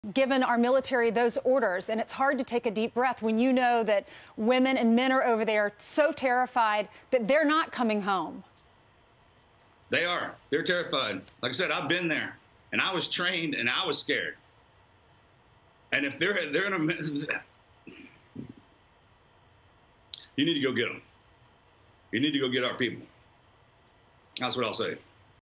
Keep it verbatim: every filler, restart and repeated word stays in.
given our military those orders, and it's hard to take a deep breath when you know that women and men are over there so terrified that they're not coming home. They are. They're terrified. Like I said, I've been there, and I was trained, and I was scared. And if they're they're in a, you need to go get them. You need to go get our people. That's what I'll say.